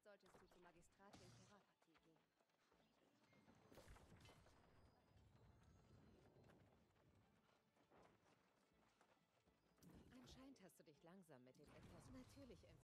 solltest du zum Magistrat in Terapati gehen. Anscheinend hast du dich langsam mit den etwas natürlich